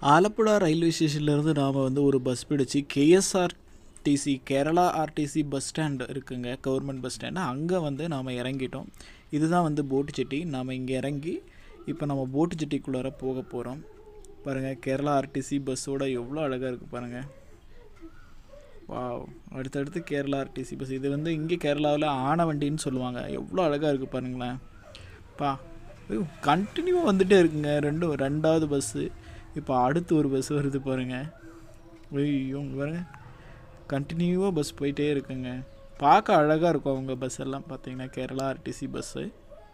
Alappuzha railway ஸ்டேஷன்லேருந்து நாம் வந்து ஒரு பஸ் பிடிச்சி KSRTC Kerala RTC bus stand இருக்குங்க, கவர்மெண்ட் பஸ் ஸ்டாண்டு. அங்கே வந்து நாம் இறங்கிட்டோம். இதுதான் வந்து போட்டு செட்டி. நாம் இங்கே இறங்கி இப்போ நம்ம போட்டு செட்டிக்குள்ளார போக போகிறோம். பாருங்கள், கேரளா ஆர்டிசி பஸ்ஸோட எவ்வளோ அழகாக இருக்குது பாருங்கள். வாவ், அடுத்தடுத்து கேரளா ஆர்டிசி பஸ். இது வந்து இங்கே கேரளாவில் ஆன வண்டின்னு சொல்லுவாங்க. எவ்வளோ அழகாக இருக்குது பாருங்களேன். கண்டினியூவாக வந்துகிட்டே இருக்குங்க. ரெண்டாவது பஸ்ஸு. இப்போ அடுத்து ஒரு பஸ் வருது பாருங்கள். ஐயோ, பாருங்கள், கண்டினியூவாக பஸ் போயிட்டே இருக்குங்க. பார்க்க அழகாக இருக்கும் அவங்க பஸ் எல்லாம் பார்த்தீங்கன்னா, கேரளா ஆர்டிசி பஸ்ஸு.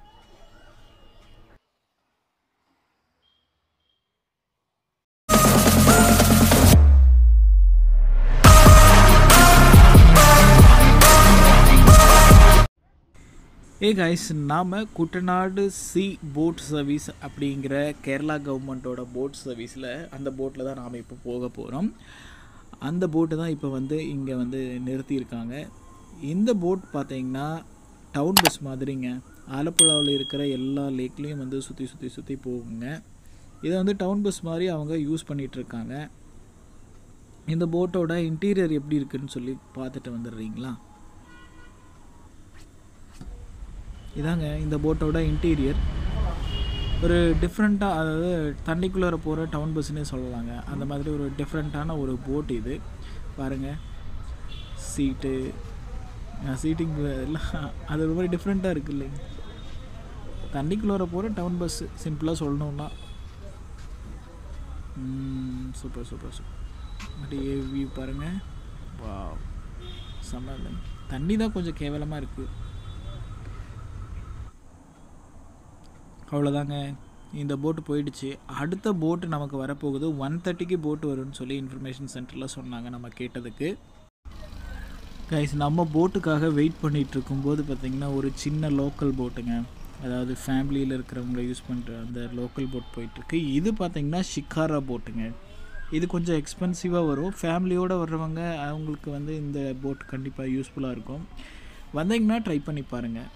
கைஸ், நாம் குட்டநாடு சி போட் சர்வீஸ் அப்படிங்கிற கேரளா கவர்மெண்ட்டோட போட் சர்வீஸில் அந்த போட்டில் தான் நாம் இப்போ போக போகிறோம். அந்த போட்டு தான் இப்போ வந்து இங்கே வந்து நிறுத்தியிருக்காங்க. இந்த போட் பார்த்திங்கன்னா டவுன் பஸ் மாதிரிங்க. ஆலப்புழாவில் இருக்கிற எல்லா லேக்லேயும் வந்து சுற்றி போகுங்க. இதை வந்து டவுன் பஸ் மாதிரி அவங்க யூஸ் பண்ணிகிட்ருக்காங்க. இந்த போட்டோட இன்டீரியர் எப்படி இருக்குதுன்னு சொல்லி பார்த்துட்டு வந்துடுறீங்களா? இதாங்க இந்த போட்டோட இன்டீரியர். ஒரு டிஃப்ரெண்ட்டாக, அதாவது தண்ணிக்குள்ளே போகிற டவுன் பஸ்ஸுன்னே சொல்லலாங்க. அந்த மாதிரி ஒரு டிஃப்ரெண்ட்டான ஒரு போட் இது. பாருங்கள், சீட்டிங் எல்லாம் அது ரொம்ப டிஃப்ரெண்ட்டாக இருக்குது இல்லைங்க. தண்ணிக்குள்ளே போகிற டவுன் பஸ்ஸு, சிம்பிளாக சொல்லணுன்னா. சூப்பர். அப்படியே வியூ பாருங்கள். வா, செம்ம. தண்ணி தான் கொஞ்சம் கேவலமாக இருக்குது. அவ்வளோதாங்க, இந்த போட்டு போயிடுச்சு. அடுத்த போட்டு நமக்கு வரப்போகுது. 1:30க்கு போட்டு வரும்னு சொல்லி இன்ஃபர்மேஷன் சென்டரில் சொன்னாங்க நம்ம கேட்டதுக்கு. கைஸ், நம்ம போட்டுக்காக வெயிட் பண்ணிகிட்டு இருக்கும்போது பார்த்திங்கன்னா ஒரு சின்ன லோக்கல் போட்டுங்க, அதாவது ஃபேமிலியில் இருக்கிறவங்கள யூஸ் பண்ணுற அந்த லோக்கல் போட் போயிட்டுருக்கு. இது பார்த்திங்கன்னா ஷிக்காரா போட்டுங்க. இது கொஞ்சம் எக்ஸ்பென்சிவாக வரும். ஃபேமிலியோடு வர்றவங்க அவங்களுக்கு வந்து இந்த போட் கண்டிப்பாக யூஸ்ஃபுல்லாக இருக்கும். வந்தீங்கன்னா ட்ரை பண்ணி பாருங்கள்.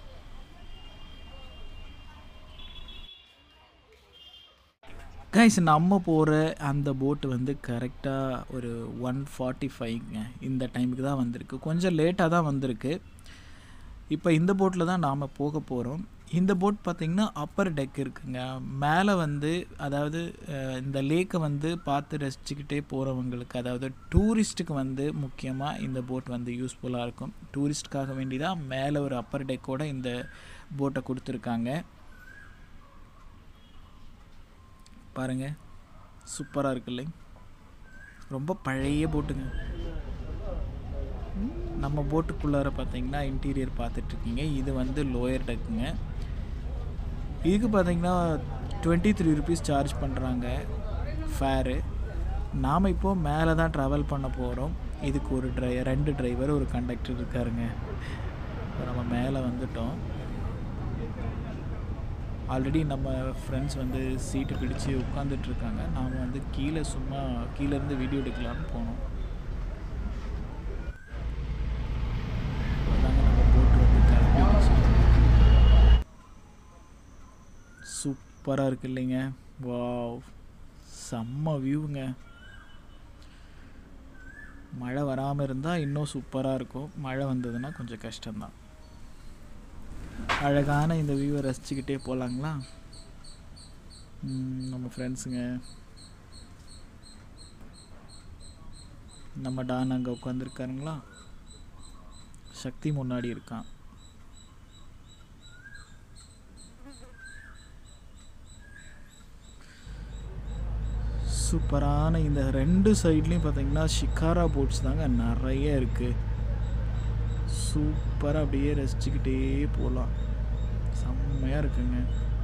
கைஸ், நம்ம போகிற அந்த போட்டு வந்து கரெக்டாக ஒரு 1:45ங்க இந்த டைமுக்கு தான் வந்திருக்கு. கொஞ்சம் லேட்டாக தான் வந்திருக்கு. இப்போ இந்த போட்டில் தான் நாம் போக போகிறோம். இந்த போட் பார்த்திங்கன்னா அப்பர் டெக் இருக்குங்க. மேலே வந்து, அதாவது இந்த லேக்கை வந்து பார்த்து ரசிச்சுக்கிட்டே போகிறவங்களுக்கு, அதாவது டூரிஸ்ட்டுக்கு வந்து முக்கியமாக இந்த போட் வந்து யூஸ்ஃபுல்லாக இருக்கும். டூரிஸ்ட்டுக்காக வேண்டி தான் மேலே ஒரு அப்பர் டெக்கோடு இந்த போட்டை கொடுத்துருக்காங்க. பாருங்கள், சூப்பராக இருக்கு இல்லைங்க. ரொம்ப பழைய போட்டுங்க. நம்ம போட்டுக்குள்ளார பார்த்தீங்கன்னா இன்டீரியர் பார்த்துட்ருக்கீங்க. இது வந்து லோயர் டெக்குங்க. இதுக்கு பார்த்தீங்கன்னா 23 rupees சார்ஜ் பண்ணுறாங்க ஃபேரு. நாம் இப்போது மேலே தான் ட்ராவல் பண்ண போகிறோம். இதுக்கு ஒரு 2 டிரைவர், ஒரு கண்டக்டர் இருக்காருங்க. இப்போ நம்ம மேலே வந்துட்டோம். ஆல்ரெடி நம்ம ஃப்ரெண்ட்ஸ் வந்து சீட்டு பிடிச்சி உட்காந்துட்ருக்காங்க. நாம் வந்து கீழேருந்து வீடியோ எடுக்கலான்னு போனோம். அதாங்க நம்ம போட்டு வந்து கிளம்பிடுச்சு. சூப்பராக இருக்கு இல்லைங்க. வாவ், செம்ம வியூங்க. மழை வராமல் இருந்தால் இன்னும் சூப்பராக இருக்கும். மழை வந்ததுன்னா கொஞ்சம் கஷ்டம்தான். அழகான இந்த வியூவை ரசிச்சுக்கிட்டே போகலாங்களா? நம்ம ஃப்ரெண்ட்ஸுங்க, நம்ம டான் அங்கே உட்காந்துருக்காருங்களா. சக்தி முன்னாடி இருக்கான். சூப்பரான இந்த 2 சைட்லேயும் பார்த்தீங்கன்னா ஷிக்காரா போட்ஸ் தாங்க நிறைய இருக்குது. சூப்பராக அப்படியே ரசிச்சுக்கிட்டே போகலாம். செம்மையாக இருக்குங்க.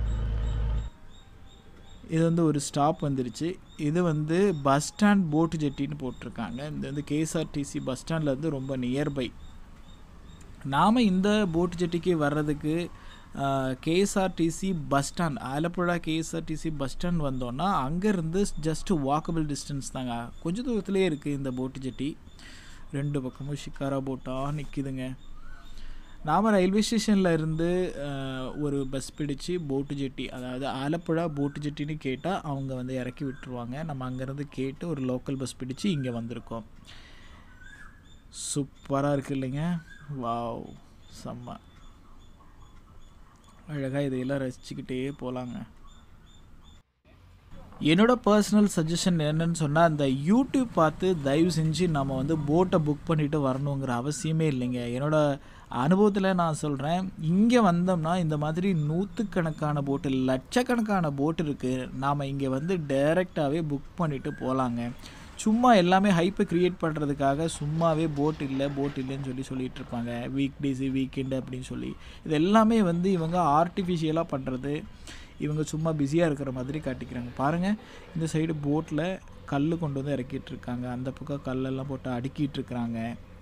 இது வந்து ஒரு ஸ்டாப் வந்துருச்சு. இது வந்து பஸ் ஸ்டாண்ட் போட்டு ஜெட்டின்னு போட்டிருக்காங்க. இது வந்து கேஎஸ்ஆர்டிசி பஸ் ஸ்டாண்ட்லேருந்து ரொம்ப நியர்பை. நாம் இந்த போட்டு ஜெட்டிக்கு வர்றதுக்கு KSRTC bus stand, Alappuzha KSRTC bus stand வந்தோன்னா அங்கேருந்து ஜஸ்ட் வாக்கபிள் டிஸ்டன்ஸ் தாங்க. கொஞ்சம் தூரத்துலேயே இருக்குது இந்த போட்டு ஜெட்டி. 2 பக்கமும் ஷிக்காரா போட்டாக நிற்கிதுங்க. நாம் ரயில்வே ஸ்டேஷனில் இருந்து ஒரு பஸ் பிடிச்சி போட்டு ஜெட்டி, அதாவது ஆலப்புழா போட்டு ஜெட்டின்னு கேட்டால் அவங்க வந்து இறக்கி விட்டுருவாங்க. நம்ம அங்கேருந்து கேட்டு ஒரு லோக்கல் பஸ் பிடிச்சி இங்கே வந்திருக்கோம். சூப்பராக இருக்குது இல்லைங்க? வாவ், செம்ம அழகாக இதையெல்லாம் ரசிச்சுக்கிட்டே போகலாங்க. என்னோடய பர்சனல் சஜஷன் என்னன்னு சொன்னால், அந்த யூடியூப் பார்த்து தயவு செஞ்சு நம்ம வந்து போட்டை புக் பண்ணிவிட்டு வரணுங்கிற அவசியமே இல்லைங்க. என்னோடய அனுபவத்தில் நான் சொல்கிறேன், இங்கே வந்தோம்னா இந்த மாதிரி நூற்றுக்கணக்கான போட்டு, லட்சக்கணக்கான போட்டு இருக்குது. நாம் இங்கே வந்து டைரெக்டாகவே புக் பண்ணிவிட்டு போகலாங்க. சும்மா எல்லாமே ஹைப்பை க்ரியேட் பண்ணுறதுக்காக சும்மாவே போட் இல்லைன்னு சொல்லிகிட்டு இருப்பாங்க. வீக் டேஸு, வீக்கெண்டு அப்படின்னு சொல்லி. இது எல்லாமே வந்து இவங்க ஆர்டிஃபிஷியலாக பண்ணுறது. இவங்க சும்மா பிஸியாக இருக்கிற மாதிரி காட்டிக்கிறாங்க. பாருங்கள், இந்த சைடு போட்டில் கல் கொண்டு வந்து இறக்கிட்டுருக்காங்க, அந்த பக்கம் கல்லெல்லாம் போட்டு அடுக்கிட்டுருக்குறாங்க.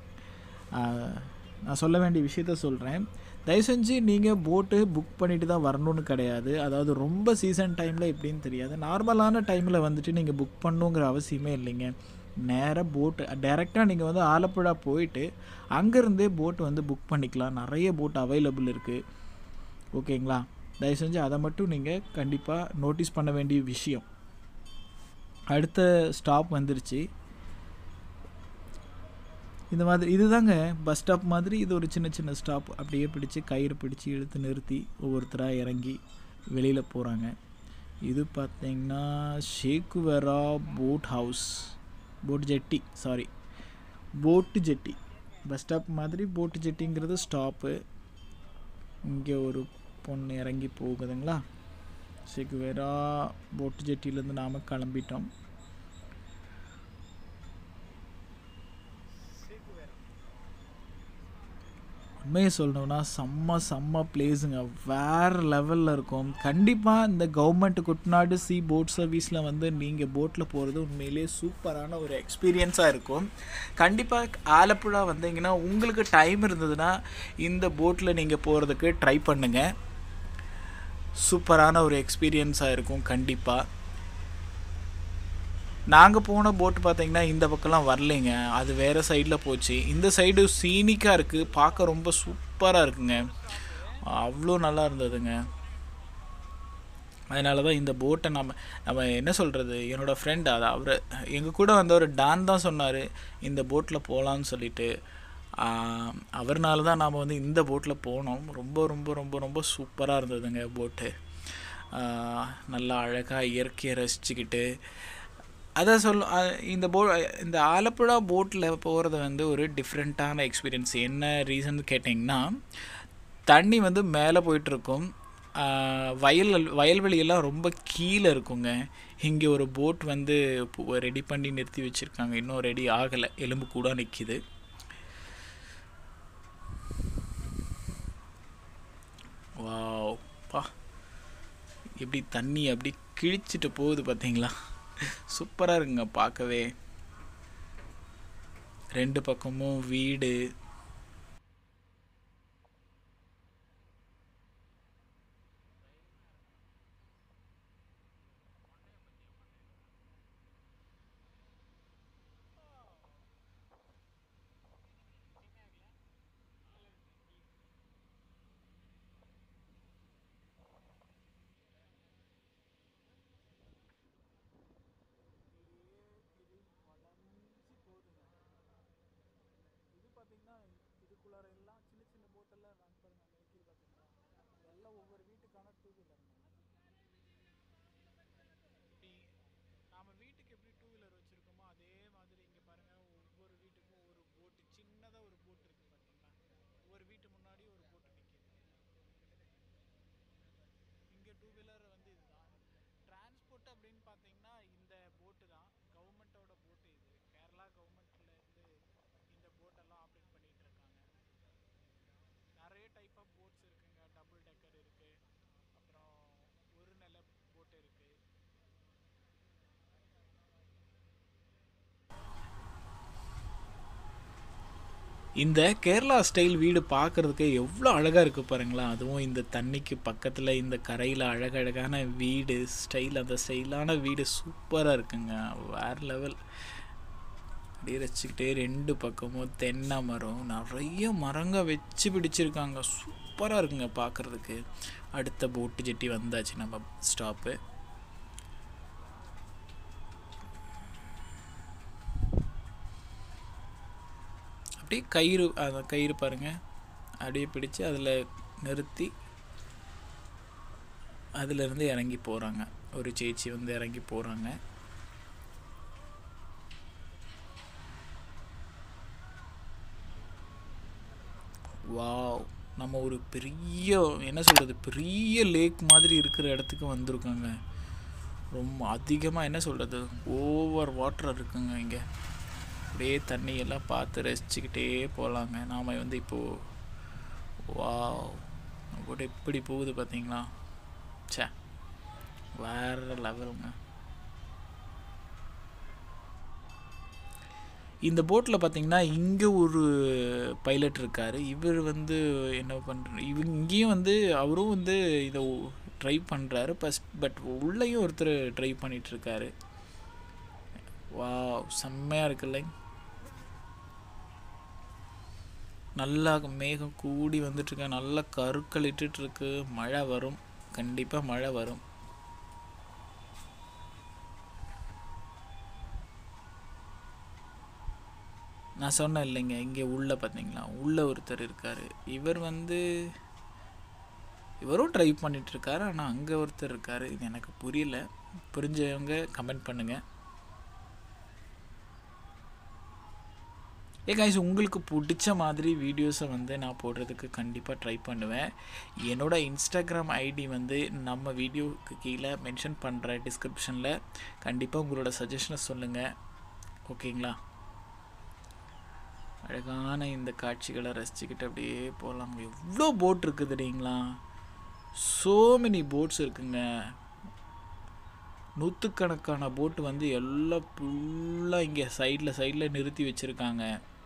நான் சொல்ல வேண்டிய விஷயத்த சொல்கிறேன். தயவு செஞ்சு நீங்கள் போட்டு புக் பண்ணிவிட்டு தான் வரணும்னு கிடையாது. அதாவது ரொம்ப சீசன் டைமில் எப்படின்னு தெரியாது, நார்மலான டைமில் வந்துட்டு நீங்கள் புக் பண்ணணுங்கிற அவசியமே இல்லைங்க. நேராக போட்டு டைரெக்டாக நீங்கள் வந்து ஆலப்புழா போயிட்டு அங்கேருந்தே போட்டு வந்து புக் பண்ணிக்கலாம். நிறைய போட் அவைலபிள் இருக்குது. ஓகேங்களா? தயவு செஞ்சு அதை மட்டும் நீங்கள் கண்டிப்பாக நோட்டீஸ் பண்ண வேண்டிய விஷயம். அடுத்த ஸ்டாப் வந்துருச்சு. இந்த மாதிரி இதுதாங்க பஸ் ஸ்டாப் மாதிரி. இது ஒரு சின்ன சின்ன ஸ்டாப். அப்படியே பிடிச்சி கயிறு பிடிச்சி இழுத்து நிறுத்தி ஒவ்வொருத்தராக இறங்கி வெளியில் போகிறாங்க. இது பார்த்திங்கன்னா Che Guevara boat house, boat jetty, boat jetty. Bus stop மாதிரி போட்டு ஜெட்டிங்கிறது ஸ்டாப்பு. இங்கே ஒரு பொண்ணு இறங்கி போகுதுங்களா. ஷேக்குவேரா போட்டு ஜெட்டிலேருந்து நாம் கிளம்பிட்டோம். உண்மையை சொல்லணுன்னா செம்ம பிளேஸுங்க. வேறு லெவலில் இருக்கும். கண்டிப்பாக இந்த கவர்மெண்ட் குட்நாடு சி போட் சர்வீஸில் வந்து நீங்கள் போட்டில் போகிறது உண்மையிலே சூப்பரான ஒரு எக்ஸ்பீரியன்ஸாக இருக்கும். கண்டிப்பாக ஆலப்புழா வந்தீங்கன்னா உங்களுக்கு டைம் இருந்ததுன்னா இந்த போட்டில் நீங்கள் போகிறதுக்கு ட்ரை பண்ணுங்கள். சூப்பரான ஒரு எக்ஸ்பீரியன்ஸாக இருக்கும். கண்டிப்பாக நாங்கள் போன போட்டு பார்த்திங்கன்னா இந்த பக்கம்லாம் வரலைங்க, அது வேறு சைடில் போச்சு. இந்த சைடு சீனிக்காக இருக்குது, பார்க்க ரொம்ப சூப்பராக இருக்குங்க. அவ்வளோ நல்லா இருந்ததுங்க. அதனால தான் இந்த போட்டை நம்ம என்ன சொல்கிறது, என்னோடய ஃப்ரெண்ட், அது அவர் எங்கள் கூட வந்தவர் டான் தான் சொன்னார் இந்த போட்டில் போகலான்னு சொல்லிட்டு. அவர்னால தான் நாம் வந்து இந்த போட்டில் போனோம். ரொம்ப ரொம்ப ரொம்ப ரொம்ப சூப்பராக இருந்ததுங்க போட்டு. நல்லா அழகாக இயற்கையை ரசிச்சுக்கிட்டு அதான் இந்த ஆலப்புழா போட்டில் போகிறது வந்து ஒரு டிஃப்ரெண்ட்டான எக்ஸ்பீரியன்ஸ். என்ன ரீசன் கேட்டிங்கன்னா, தண்ணி வந்து மேலே போயிட்டுருக்கும், வயல்வெளியெல்லாம் ரொம்ப கீழே இருக்குங்க. இங்கே ஒரு போட் வந்து ரெடி பண்ணி நிறுத்தி வச்சுருக்காங்க, இன்னும் ரெடி ஆகலை, எலும்பு கூட நிற்கிது. வாப்பா, எப்படி தண்ணி அப்படி கிழிச்சிட்டு போகுது பார்த்தீங்களா? சூப்பராக இருக்குங்க பார்க்கவே. ரெண்டு பக்கமும் வீடு. பார்த்தீங்கன்னா இதுக்குள்ளார எல்லாம் சின்ன சின்ன போட்டெல்லாம் ரன் பண்ணுங்க. வெஹிக்கிள் பார்த்தீங்கன்னா இதெல்லாம் ஒவ்வொரு வீட்டுக்கான டூ வீலர். இப்படி நாம் வீட்டுக்கு எப்படி டூ வீலர் வச்சுருக்கோமோ அதே மாதிரி இங்கே பாருங்கள், ஒவ்வொரு வீட்டுக்கும் ஒரு போட்டு, சின்னதாக ஒரு போட்டு இருக்குது பார்த்தீங்களா. ஒவ்வொரு வீட்டு முன்னாடி ஒரு போட்டு நிற்கிது. இங்கே டூ வீலர் வந்து இதுதான் டிரான்ஸ்போர்ட் அப்படின்னு பார்த்தீங்கன்னா இந்த போட்டு தான் கவர்மெண்ட்டோட போட்டு. இது கேரளா கவர்மெண்ட்லேருந்து இந்த போட்டெல்லாம் ஆப்ரேட் பண்ணிகிட்டு இருக்காங்க. நிறைய டைப் ஆஃப் போட்ஸ் இருக்குங்க. டபுள் டெக்கர் இருக்குது, அப்புறம் ஒரு நில போட்டு இருக்குது. இந்த கேரளா ஸ்டைல் வீடு பார்க்குறதுக்கு எவ்வளோ அழகாக இருக்குது பாருங்களா. அதுவும் இந்த தண்ணிக்கு பக்கத்தில் இந்த கரையில் அழகழகான வீடு ஸ்டைல், அந்த ஸ்டைலான வீடு சூப்பராக இருக்குங்க. வேறு லெவல். அப்படியே ரசிச்சுக்கிட்டே 2 பக்கமும் தென்னை மரம், நிறைய மரங்க வச்சு பிடிச்சிருக்காங்க. சூப்பராக இருக்குங்க பார்க்குறதுக்கு. அடுத்த போட்டு ஜெட்டி வந்தாச்சு நம்ம ஸ்டாப்பு. அப்படியே கயிறு, அந்த கயிறு பாருங்கள், அப்படியே பிடிச்சி அதில் நிறுத்தி அதிலிருந்து இறங்கி போகிறாங்க. ஒரு சேச்சி வந்து இறங்கி போகிறாங்க. வாவ், நம்ம ஒரு பெரிய, என்ன சொல்கிறது, பெரிய லேக் மாதிரி இருக்கிற இடத்துக்கு வந்திருக்கோங்க. ரொம்ப அதிகமாக, என்ன சொல்கிறது, ஓவர் வாட்டர் இருக்குங்க இங்கே. அப்படியே தண்ணியெல்லாம் பார்த்து ரசிச்சுக்கிட்டே போகலாங்க. நாம் வந்து இப்போது வாவ் போட்டு எப்படி போகுது பார்த்தீங்களா? சே, வேறு லெவலுங்க. இந்த போட்டில் பார்த்தீங்கன்னா இங்கே ஒரு பைலட் இருக்கார். இவர் வந்து என்ன பண்ணுற, இங்கேயும் வந்து அவரும் வந்து இதை ட்ரை பண்ணுறாரு. பட் உள்ளேயும் ஒருத்தர் ட்ரை பண்ணிகிட்ருக்காரு. வா, செம்மையாக இருக்குல்ல. நல்லா மேகம் கூடி வந்துட்டுருக்கு, நல்லா கருக்கள் இட்டுருக்கு. மழை வரும், கண்டிப்பாக மழை வரும். நான் சொன்னேன் இல்லைங்க, இங்கே உள்ளே பார்த்தீங்களா, உள்ளே ஒருத்தர் இருக்கார். இவரும் ட்ரை பண்ணிகிட்ருக்காரு. ஆனால் அங்கே ஒருத்தர் இருக்கார். இது எனக்கு புரியல. புரிஞ்சவங்க கமெண்ட் பண்ணுங்கள். கைஸ், உங்களுக்கு பிடிச்ச மாதிரி வீடியோஸை வந்து நான் போடுறதுக்கு கண்டிப்பாக ட்ரை பண்ணுவேன். என்னோடய இன்ஸ்டாகிராம் ஐடி வந்து நம்ம வீடியோவுக்கு கீழே மென்ஷன் பண்ணுற டிஸ்கிரிப்ஷனில். கண்டிப்பாக உங்களோட சஜஷனை சொல்லுங்கள், ஓகேங்களா? அழகான இந்த காட்சிகளை ரசிச்சுக்கிட்டு அப்படியே போகலாம். எவ்வளோ போட் இருக்குது தெரியுங்களா? ஸோ மெனி போட்ஸ் இருக்குங்க. நூற்றுக்கணக்கான போட்டு வந்து எல்லாம் ஃபுல்லாக இங்கே சைடில் நிறுத்தி வச்சுருக்காங்க.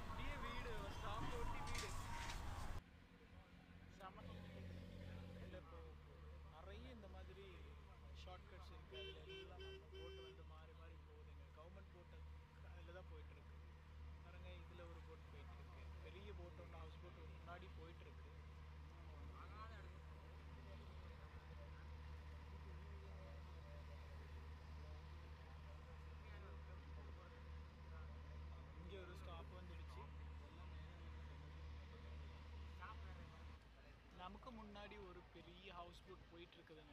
நமக்கு முன்னாடி ஒரு பெரிய ஹவுஸ் போட் போயிட்டு இருக்குதுங்க.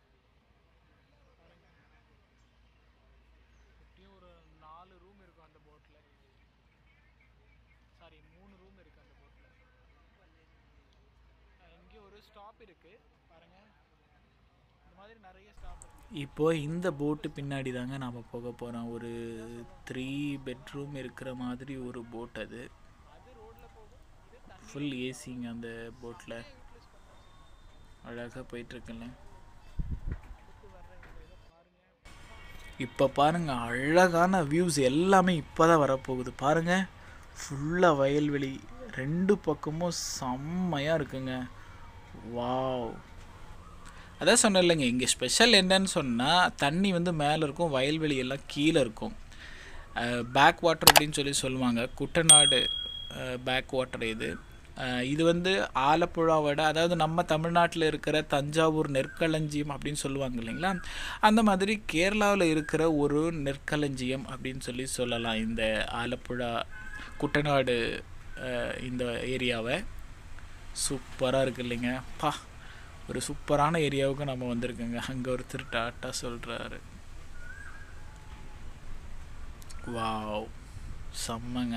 எப்படியும் ஒரு 4 ரூம் இருக்கும் அந்த போட்டில். சாரி, 3 ரூம் இருக்குது அந்த போட்டில். இங்கே ஒரு ஸ்டாப் இருக்குது பாருங்க. இந்த மாதிரி நிறைய ஸ்டாப் இருக்குது. இப்போ இந்த போட்டு பின்னாடி தாங்க நாம் போக போகிறோம். ஒரு 3 பெட்ரூம் இருக்கிற மாதிரி ஒரு போட். அது ஃபுல் ஏசிங்க அந்த போட்டில். அழகாக போயிட்டுருக்குல்ல. இப்போ பாருங்கள், அழகான வியூஸ் எல்லாமே இப்போ தான் வரப்போகுது பாருங்கள். ஃபுல்லாக வயல்வெளி, 2 பக்கமும் செம்மையாக இருக்குங்க. வாவ், அதான் சொன்னேன் இல்லைங்க, இங்கே ஸ்பெஷல் என்னன்னு சொன்னால் தண்ணி வந்து மேலே இருக்கும், வயல்வெளி எல்லாம் கீழே இருக்கும். பேக் வாட்டர் அப்படின்னு சொல்லுவாங்க. குட்டநாடு பேக் வாட்டர் இது வந்து ஆலப்புழாவோட, அதாவது நம்ம தமிழ்நாட்டில் இருக்கிற தஞ்சாவூர் நெற்களஞ்சியம் அப்படின்னு சொல்லுவாங்க இல்லைங்களா, அந்த மாதிரி கேரளாவில் இருக்கிற ஒரு நெற்களஞ்சியம் அப்படின்னு சொல்லலாம் இந்த ஆலப்புழா குட்டநாடு இந்த ஏரியாவை. சூப்பராக இருக்குது இல்லைங்க. ஒரு சூப்பரான ஏரியாவுக்கு நம்ம வந்திருக்கோங்க. அங்கே ஒருத்தர் டாட்டா சொல்கிறாரு. வாவ், செம்மங்க.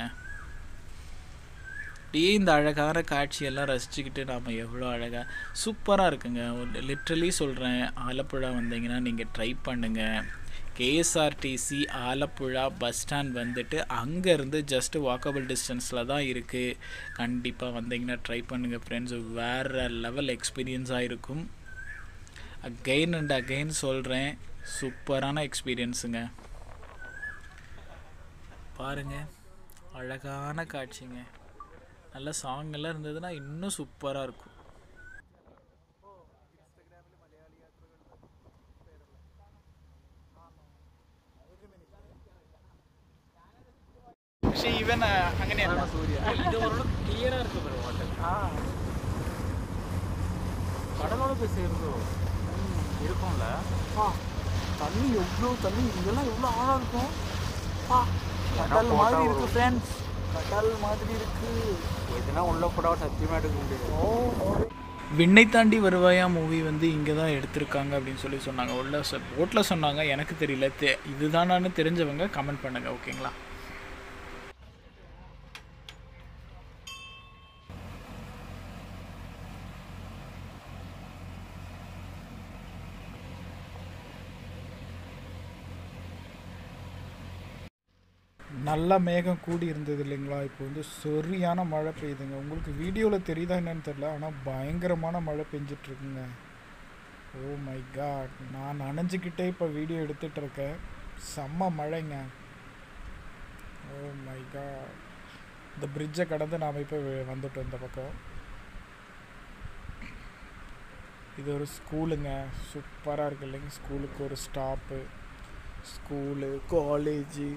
இந்த அழகான காட்சியெல்லாம் ரசிச்சுக்கிட்டு நாம் எவ்வளோ அழகாக சூப்பராக இருக்குங்க. லிட்ரலி சொல்கிறேன், ஆலப்புழா வந்தீங்கன்னா நீங்கள் ட்ரை பண்ணுங்கள். கேஎஸ்ஆர்டிசி ஆலப்புழா பஸ் ஸ்டாண்ட் வந்துட்டு அங்கேருந்து ஜஸ்ட்டு வாக்கபிள் டிஸ்டன்ஸில் தான் இருக்குது. கண்டிப்பாக வந்தீங்கன்னா ட்ரை பண்ணுங்கள் ஃப்ரெண்ட்ஸ். வேறு லெவல் எக்ஸ்பீரியன்ஸாக இருக்கும். அகெயின் அண்ட் அகெயின் சொல்கிறேன், சூப்பரான எக்ஸ்பீரியன்ஸுங்க. பாருங்கள், அழகான காட்சிங்க. நல்ல சாங்கெல்லாம் இருந்ததுன்னா இன்னும் சூப்பராக இருக்கும். പക്ഷേ ഇവൻ അങ്ങനെയല്ല. ഇത് ക്ലിയറാ இருக்கு bro வாட்டர். கடலோட போய் சேருதோ இருக்கும்ல. தண்ணி எவ்வளோ தண்ணி இதெல்லாம் எவ்வளோ ஆழம் இருக்கும். கடல் மாதிரி இருக்கு ஃப்ரெண்ட்ஸ், கடல் மாதிரி இருக்கு. இதெல்லாம் உள்ள கூட சத்தியமா எடுக்க முடியாது. விண்ணை தாண்டி வருவாயா மூவி வந்து இங்கே தான் எடுத்திருக்காங்க அப்படின்னு சொல்லி சொன்னாங்க. உள்ள போட்டில் சொன்னாங்க, எனக்கு தெரியல. இதுதானான்னு தெரிஞ்சவங்க கமெண்ட் பண்ணுங்க, ஓகேங்களா? நல்லா மேகம் கூடி இருந்தது இல்லைங்களா? இப்போ வந்து சரியான மழை பெய்யுதுங்க. உங்களுக்கு வீடியோவில் தெரியுதா என்னன்னு தெரியல, ஆனால் பயங்கரமான மழை பெஞ்சிட்ருக்குங்க. ஓ மை காட், நான் நனைஞ்சிக்கிட்டே இப்போ வீடியோ எடுத்துகிட்ருக்கேன். செம்ம மழைங்க. ஓ மை காட், இந்த பிரிட்ஜை கடந்து நாம் இப்போ வந்துட்டோம் இந்த பக்கம். இது ஒரு ஸ்கூலுங்க, சூப்பராக இருக்குது இல்லைங்க? ஸ்கூலுக்கு ஒரு ஸ்டாப்பு, ஸ்கூலு, காலேஜு,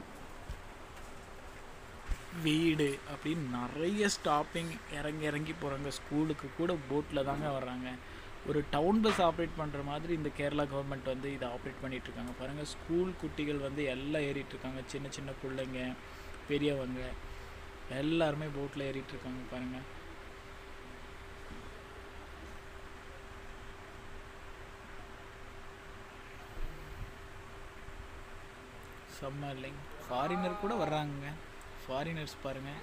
வீடு அப்படின்னு நிறைய ஸ்டாப்பிங் இறங்கி போகிறாங்க. ஸ்கூலுக்கு கூட போட்டில் தாங்க வர்றாங்க. ஒரு டவுன் பஸ் ஆப்ரேட் பண்ணுற மாதிரி இந்த கேரளா கவர்மெண்ட் வந்து இதை ஆப்ரேட் பண்ணிகிட்ருக்காங்க. பாருங்கள், ஸ்கூல் குட்டிகள் வந்து எல்லாம் ஏறிட்டுருக்காங்க. சின்ன சின்ன பிள்ளைங்க, பெரியவங்க எல்லாருமே போட்டில் ஏறிட்டுருக்காங்க பாருங்கள். செம்ம இல்லைங்க? ஃபாரினர் கூட வர்றாங்க. ஃபாரினர்ஸ் பாருங்கள்.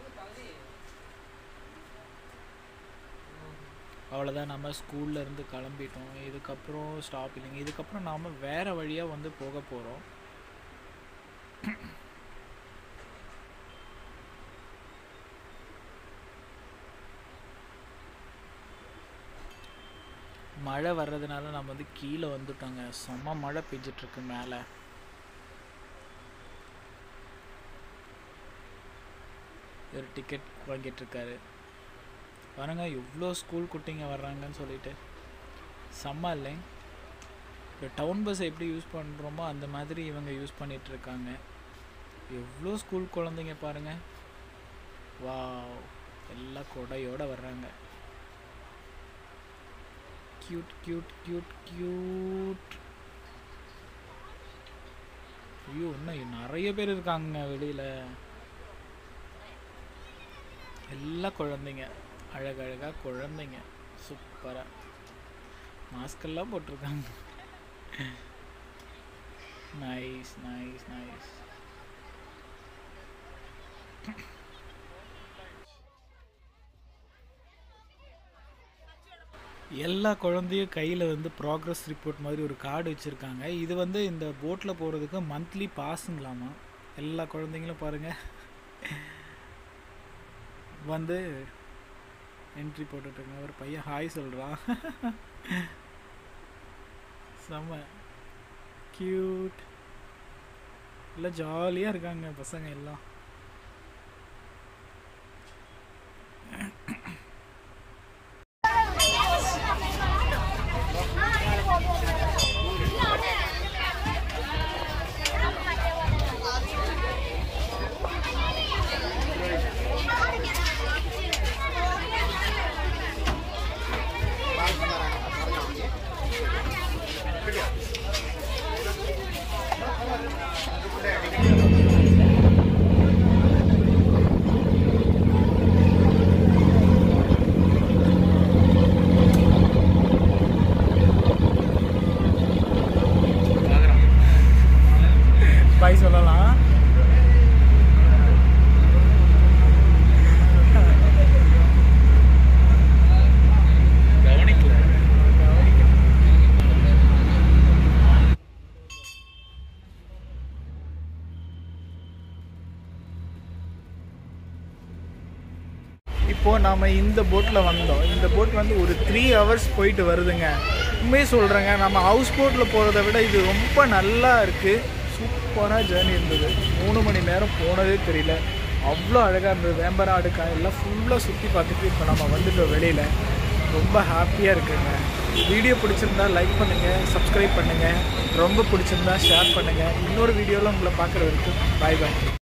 அவ்வளோதான், நம்ம ஸ்கூலில் இருந்து கிளம்பிட்டோம். இதுக்கப்புறம் ஸ்டாப் இல்லைங்க. இதுக்கப்புறம் நாம் வேறு வழியாக வந்து போக போகிறோம். மழை வர்றதுனால நம்ம வந்து கீழே வந்துட்டோங்க. செம்ம மழை பெஞ்சிட்ருக்கு மேலே. ஒரு டிக்கெட் வாங்கிட்டுருக்காரு பாருங்க. எவ்வளோ ஸ்கூல் குட்டிங்க வர்றாங்கன்னு சொல்லிட்டு செம்ம இல்லை? இப்போ டவுன் பஸ் எப்படி யூஸ் பண்ணுறோமோ அந்த மாதிரி இவங்க யூஸ் பண்ணிகிட்ருக்காங்க. எவ்வளோ ஸ்கூல் குழந்தைங்க பாருங்கள். வாவ், எல்லாம் கொடையோடு வர்றாங்க. Cute cute cute cute. ஐயோ, இன்னும் நிறைய பேர் இருக்காங்க வெளியில். எல்லாம் குழந்தைங்க, அழகழகாக குழந்தைங்க, சூப்பராக மாஸ்கெல்லாம் போட்டிருக்காங்க. Nice nice nice. எல்லா குழந்தையும் கையில் வந்து ப்ராக்ரஸ் ரிப்போர்ட் மாதிரி ஒரு கார்டு வச்சுருக்காங்க. இது வந்து இந்த போட்டில் போகிறதுக்கு மந்த்லி பாஸுங்களாமா. எல்லா குழந்தைங்களும் பாருங்கள் வந்து என்ட்ரி போட்டுட்ருங்க. ஒரு பையன் ஹாய் சொல்கிறான். செம்ம க்யூட். எல்லாம் ஜாலியாக இருக்காங்க பசங்க எல்லாம். பாய் சொல்லலாம். இப்போது நாம் இந்த போட்டில் வந்தோம். இந்த போட் வந்து ஒரு 3 hours போயிட்டு வருதுங்க. உண்மையே சொல்கிறேங்க, நம்ம ஹவுஸ் போட்டில் போகிறத விட இது ரொம்ப நல்லா இருக்குது. சூப்பராக ஜேர்னி இருந்தது. 3 மணி நேரம் போனதே தெரியல. அவ்வளோ அழகாக இருந்தது. வேம்பராடு எல்லாம் ஃபுல்லாக சுற்றி பார்த்துட்டு இப்போ நம்ம வந்துட்டோம் வெளியில். ரொம்ப ஹாப்பியாக இருக்குங்க. வீடியோ பிடிச்சிருந்தா லைக் பண்ணுங்கள், சப்ஸ்கிரைப் பண்ணுங்கள். ரொம்ப பிடிச்சிருந்தா ஷேர் பண்ணுங்கள். இன்னொரு வீடியோவில் உங்களை பார்க்குற வரைக்கும் பாய் பாய்.